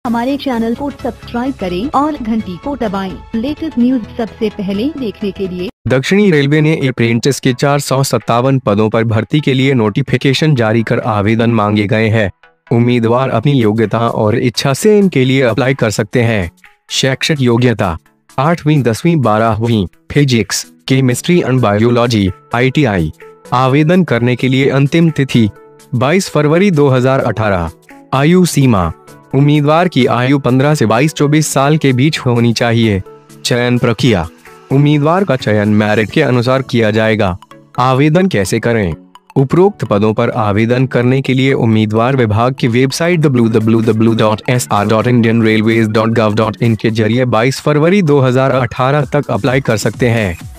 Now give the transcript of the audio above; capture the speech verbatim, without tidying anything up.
हमारे चैनल को सब्सक्राइब करें और घंटी को दबाएं। लेटेस्ट न्यूज सबसे पहले देखने के लिए। दक्षिणी रेलवे ने अप्रेंटिस के चार सौ सत्तावन पदों पर भर्ती के लिए नोटिफिकेशन जारी कर आवेदन मांगे गए हैं। उम्मीदवार अपनी योग्यता और इच्छा से इनके लिए अप्लाई कर सकते हैं। शैक्षिक योग्यता आठवीं दसवीं बारहवीं physics chemistry and biology I T I. आवेदन करने के लिए अंतिम तिथि बाईस फरवरी दो हज़ार अठारह। आयु सीमा उम्मीदवार की आयु पंद्रह से बाईस चौबीस साल के बीच होनी चाहिए। चयन प्रक्रिया उम्मीदवार का चयन मेरिट के अनुसार किया जाएगा। आवेदन कैसे करें? उपरोक्त पदों पर आवेदन करने के लिए उम्मीदवार विभाग की website W W W dot S R dot Indian railways dot gov dot in के जरिए बाईस फरवरी दो हज़ार अठारह तक अप्लाई कर सकते हैं।